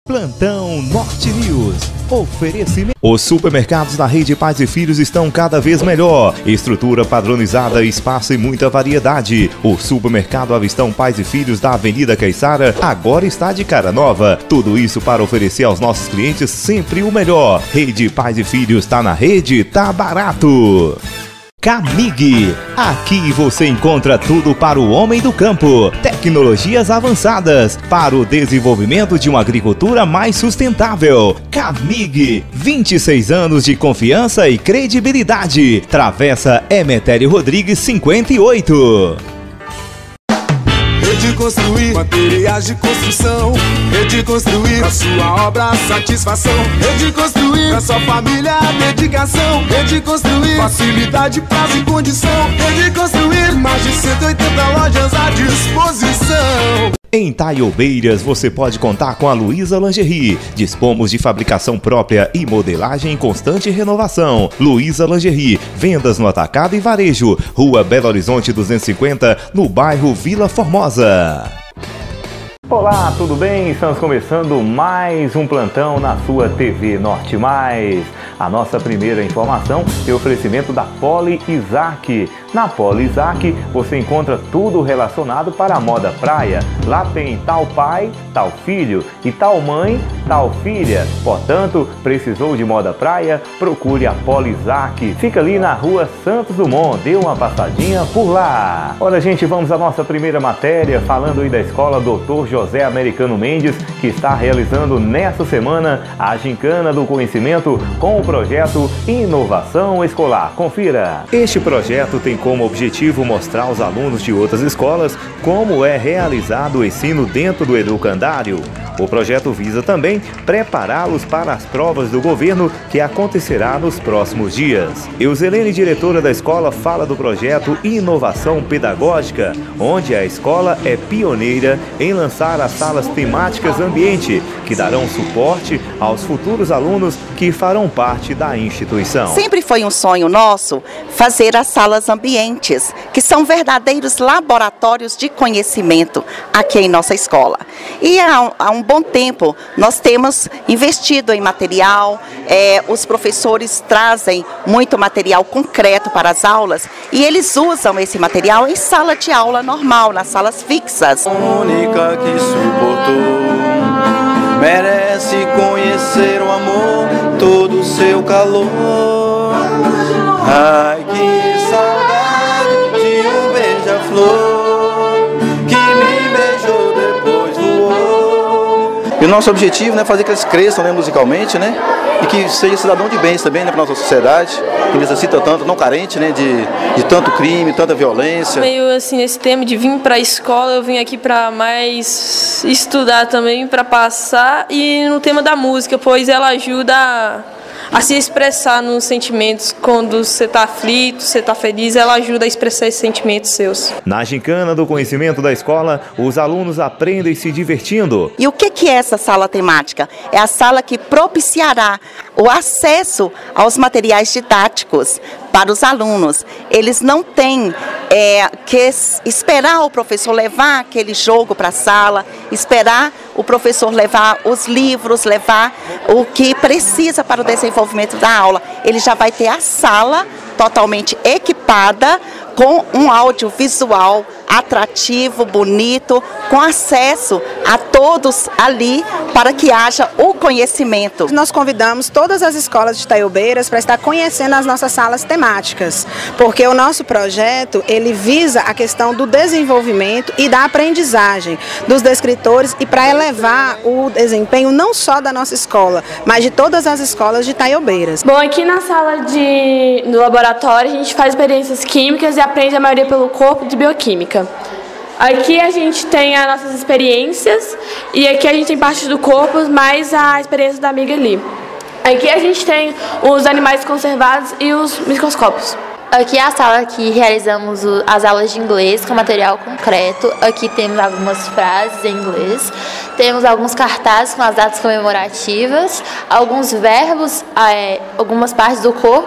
Plantão Norte News. Oferecimento. Os supermercados da rede Pais e Filhos estão cada vez melhor. Estrutura padronizada, espaço e muita variedade. O supermercado Avistão Pais e Filhos da Avenida Caiçara agora está de cara nova. Tudo isso para oferecer aos nossos clientes sempre o melhor. Rede Pais e Filhos tá na rede, tá barato. Camig, aqui você encontra tudo para o homem do campo, tecnologias avançadas para o desenvolvimento de uma agricultura mais sustentável. Camig, 26 anos de confiança e credibilidade. Travessa Emetério Rodrigues 58. Rede Construir, materiais de construção. Rede Construir, pra sua obra satisfação. Rede Construir, pra sua família dedicação. Rede Construir, facilidade, prazo e condição. Rede Construir, mais de 180 lojas à disposição. Em Taiobeiras você pode contar com a Luiza Lingerie. Dispomos de fabricação própria e modelagem em constante renovação. Luiza Lingerie, vendas no atacado e varejo. Rua Belo Horizonte 250, no bairro Vila Formosa. Olá, tudo bem? Estamos começando mais um plantão na sua TV Norte Mais. A nossa primeira informação é o oferecimento da Poli Isaac. Na Poli Isaac você encontra tudo relacionado para a moda praia. Lá tem tal pai, tal filho e tal mãe, tal filha. Portanto, precisou de moda praia? Procure a Poli Isaac. Fica ali na rua Santos Dumont. Dê uma passadinha por lá. Olha, gente, vamos à nossa primeira matéria falando aí da escola Dr. José Americano Mendes, que está realizando nesta semana a Gincana do Conhecimento com o projeto Inovação Escolar. Confira! Este projeto tem como objetivo mostrar aos alunos de outras escolas como é realizado o ensino dentro do educandário. O projeto visa também prepará-los para as provas do governo que acontecerá nos próximos dias. Euselene, diretora da escola, fala do projeto Inovação Pedagógica, onde a escola é pioneira em lançar as salas temáticas ambiente, que darão suporte aos futuros alunos que farão parte da instituição. Sempre foi um sonho nosso fazer as salas ambientes, que são verdadeiros laboratórios de conhecimento aqui em nossa escola. E há um bom tempo nós temos investido em material, os professores trazem muito material concreto para as aulas e eles usam esse material em sala de aula normal, nas salas fixas. Única que suportou, merece conhecer o amor, todo o seu calor. Ai, que saudade de um beija-flor que me beijou, depois voou. E o nosso objetivo é fazer que eles cresçam, né, musicalmente, né? E que seja cidadão de bens também, né, para a nossa sociedade, que necessita tanto, não carente, né, de tanto crime, tanta violência. Meio assim, nesse tema de vir para a escola, eu vim aqui para mais estudar também, para passar, e no tema da música, pois ela ajuda a se expressar nos sentimentos. Quando você está aflito, você está feliz, ela ajuda a expressar esses sentimentos seus. Na Gincana do Conhecimento da escola, os alunos aprendem se divertindo. E o que é essa sala temática? É a sala que propiciará o acesso aos materiais didáticos para os alunos. Eles não têm que esperar o professor levar aquele jogo para a sala, esperar o professor levar os livros, levar o que precisa para o desenvolvimento da aula. Ele já vai ter a sala totalmente equipada com um audiovisual atrativo, bonito, com acesso a todos ali para que haja o conhecimento. Nós convidamos todas as escolas de Taiobeiras para estar conhecendo as nossas salas temáticas, porque o nosso projeto ele visa a questão do desenvolvimento e da aprendizagem dos descritores e para elevar o desempenho não só da nossa escola, mas de todas as escolas de Taiobeiras. Bom, aqui na sala do laboratório a gente faz experiências químicas e aprende a maioria pelo corpo de bioquímica. Aqui a gente tem as nossas experiências e aqui a gente tem parte do corpo, mais a experiência da amiga ali. Aqui a gente tem os animais conservados e os microscópios. Aqui é a sala que realizamos as aulas de inglês com material concreto. Aqui temos algumas frases em inglês, temos alguns cartazes com as datas comemorativas, alguns verbos, algumas partes do corpo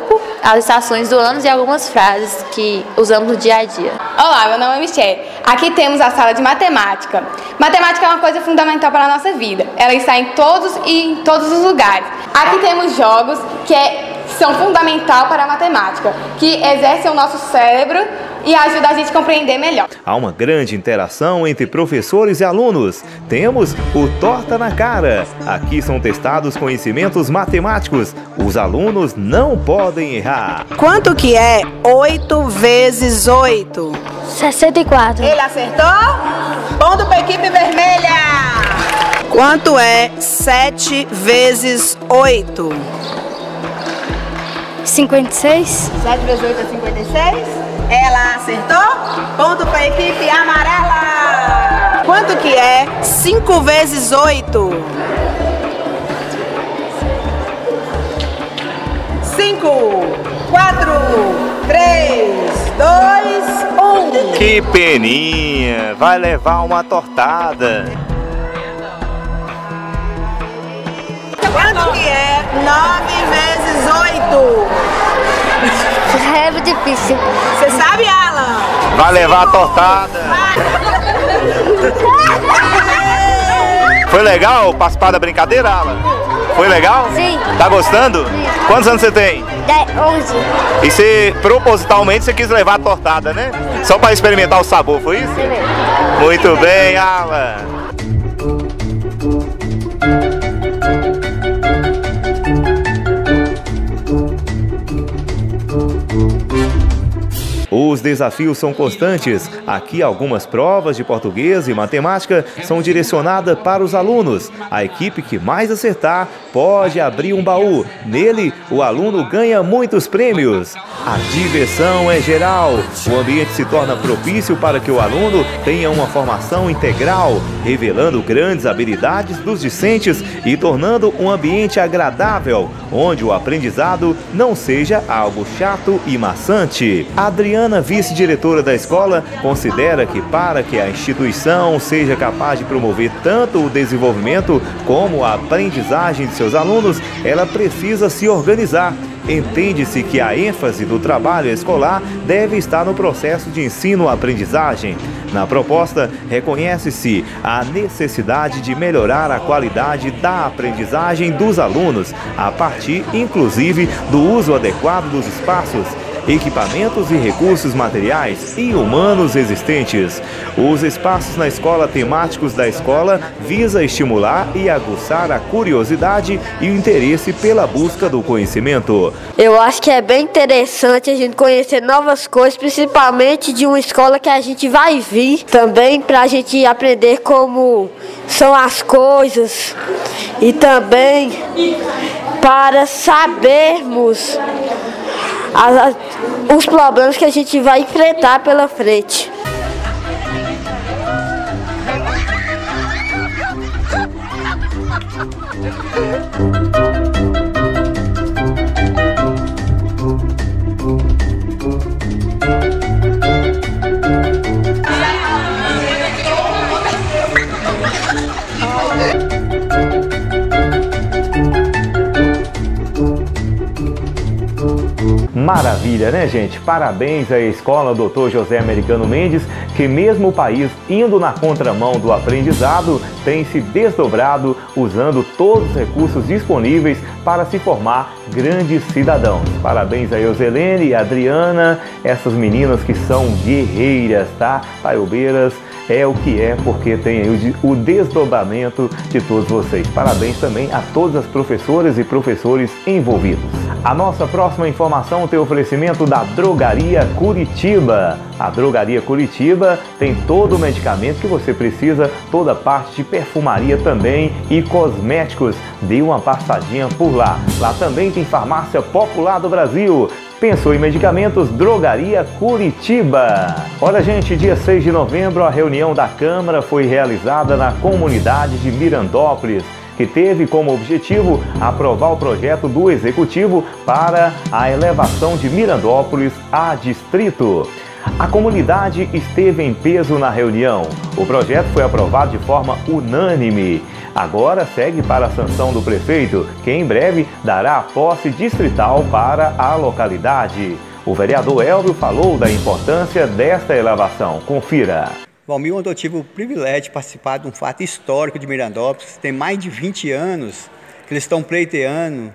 as estações do ano e algumas frases que usamos no dia a dia. Olá, meu nome é Michelle. Aqui temos a sala de matemática. Matemática é uma coisa fundamental para a nossa vida. Ela está em todos os lugares. Aqui temos jogos que são fundamentais para a matemática, que exercem o nosso cérebro e ajuda a gente a compreender melhor. Há uma grande interação entre professores e alunos. Temos o Torta na Cara. Aqui são testados conhecimentos matemáticos. Os alunos não podem errar. Quanto que é 8 vezes 8? 64. Ele acertou? Ponto para a equipe vermelha. Quanto é 7 vezes 8? 56. 7 vezes 8 é 56. Ela acertou. Ponto para a equipe amarela. Quanto que é 5 vezes 8? 5, 4, 3, 2, 1. Que peninha! Vai levar uma tortada. Quanto que é 9 vezes 8? É muito difícil. Você sabe, Alan? Vai levar a tortada. Foi legal participar da brincadeira, Alan? Foi legal? Sim. Tá gostando? Sim. Quantos anos você tem? 11. E você, propositalmente, você quis levar a tortada, né? Só para experimentar o sabor, foi isso? Sim. Muito bem, Alan. Os desafios são constantes. Aqui algumas provas de português e matemática são direcionadas para os alunos. A equipe que mais acertar pode abrir um baú. Nele, o aluno ganha muitos prêmios. A diversão é geral. O ambiente se torna propício para que o aluno tenha uma formação integral, revelando grandes habilidades dos discentes e tornando um ambiente agradável, onde o aprendizado não seja algo chato e maçante. Adriana, vice-diretora da escola, considera que para que a instituição seja capaz de promover tanto o desenvolvimento como a aprendizagem de seus alunos, ela precisa se organizar. Entende-se que a ênfase do trabalho escolar deve estar no processo de ensino-aprendizagem. Na proposta, reconhece-se a necessidade de melhorar a qualidade da aprendizagem dos alunos, a partir, inclusive, do uso adequado dos espaços, equipamentos e recursos materiais e humanos existentes. Os espaços na escola temáticos da escola visa estimular e aguçar a curiosidade e o interesse pela busca do conhecimento. Eu acho que é bem interessante a gente conhecer novas coisas, principalmente de uma escola que a gente vai vir também, para a gente aprender como são as coisas e também para sabermos os problemas que a gente vai enfrentar pela frente. Maravilha, né, gente? Parabéns à Escola Dr. José Americano Mendes, que mesmo o país indo na contramão do aprendizado, tem se desdobrado usando todos os recursos disponíveis para se formar grandes cidadãos. Parabéns a Euselene e a Adriana, essas meninas que são guerreiras, tá? Taiobeiras é o que é, porque tem aí o desdobramento de todos vocês. Parabéns também a todas as professoras e professores envolvidos. A nossa próxima informação tem oferecimento da Drogaria Curitiba. A Drogaria Curitiba tem todo o medicamento que você precisa, toda a parte de perfumaria também e cosméticos. Dê uma passadinha por lá. Lá também tem Farmácia Popular do Brasil. Pensou em medicamentos? Drogaria Curitiba. Olha, gente, dia 6 de novembro a reunião da Câmara foi realizada na comunidade de Mirandópolis, que teve como objetivo aprovar o projeto do Executivo para a elevação de Mirandópolis a distrito. A comunidade esteve em peso na reunião. O projeto foi aprovado de forma unânime. Agora segue para a sanção do prefeito, que em breve dará a posse distrital para a localidade. O vereador Elvio falou da importância desta elevação. Confira. Valmir, ontem eu tive o privilégio de participar de um fato histórico de Mirandópolis. Tem mais de 20 anos que eles estão pleiteando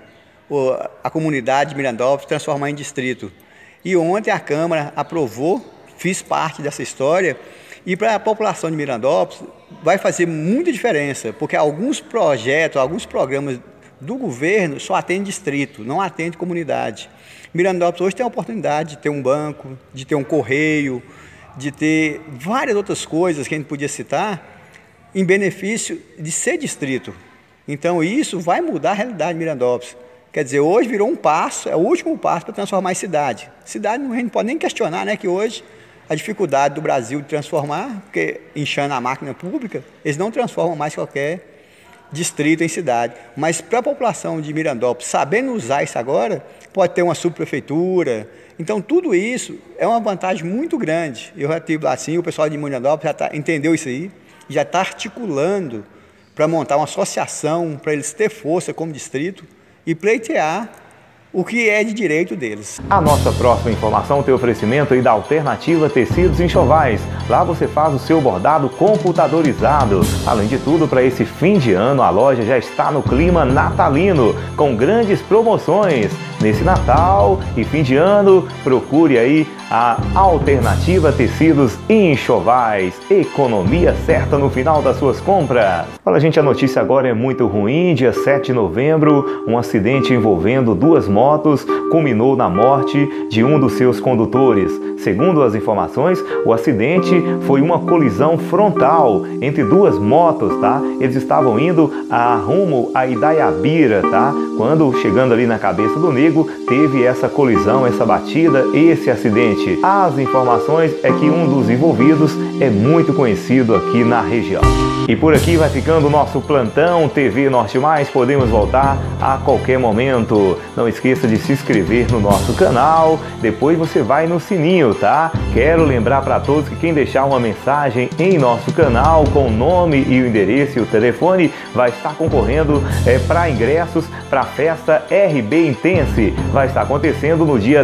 a comunidade de Mirandópolis transformar em distrito. E ontem a Câmara aprovou, fiz parte dessa história, e para a população de Mirandópolis vai fazer muita diferença, porque alguns projetos, alguns programas do governo só atendem distrito, não atendem comunidade. Mirandópolis hoje tem a oportunidade de ter um banco, de ter um correio, de ter várias outras coisas que a gente podia citar em benefício de ser distrito. Então isso vai mudar a realidade de Mirandópolis. Quer dizer, hoje virou um passo, é o último passo para transformar em cidade. Cidade a gente não pode nem questionar, né, que hoje a dificuldade do Brasil de transformar, porque inchando a máquina pública, eles não transformam mais qualquer distrito em cidade. Mas para a população de Mirandópolis, sabendo usar isso agora, pode ter uma subprefeitura. Então tudo isso é uma vantagem muito grande. Eu já estive lá assim, o pessoal de Mirandópolis já entendeu isso aí, já está articulando para montar uma associação, para eles ter força como distrito e pleitear o que é de direito deles. A nossa próxima informação tem oferecimento aí da Alternativa Tecidos Enxovais. Lá você faz o seu bordado computadorizado. Além de tudo, para esse fim de ano, a loja já está no clima natalino, com grandes promoções. Nesse Natal e fim de ano, procure aí a Alternativa Tecidos Enxovais. Economia certa no final das suas compras. Olha, gente, a notícia agora é muito ruim. Dia 7 de novembro, um acidente envolvendo duas motos culminou na morte de um dos seus condutores. Segundo as informações, o acidente foi uma colisão frontal entre duas motos, tá? Eles estavam indo rumo a Idaiabira, tá? Quando, chegando ali na cabeça do Nego, teve essa colisão, essa batida, esse acidente. As informações é que um dos envolvidos é muito conhecido aqui na região. E por aqui vai ficando o nosso plantão TV Norte Mais. Podemos voltar a qualquer momento. Não esqueça de se inscrever no nosso canal. Depois você vai no sininho, tá? Quero lembrar para todos que quem deixar uma mensagem em nosso canal com o nome e o endereço e o telefone vai estar concorrendo para ingressos para a festa RB Intense. Vai estar acontecendo no dia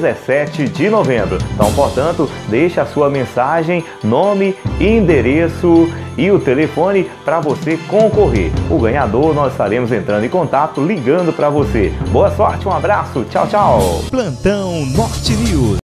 17 de novembro. Então, portanto, deixe a sua mensagem, nome, endereço e o telefone para você concorrer. O ganhador nós estaremos entrando em contato, ligando para você. Boa sorte, um abraço, tchau, tchau. Plantão Norte News.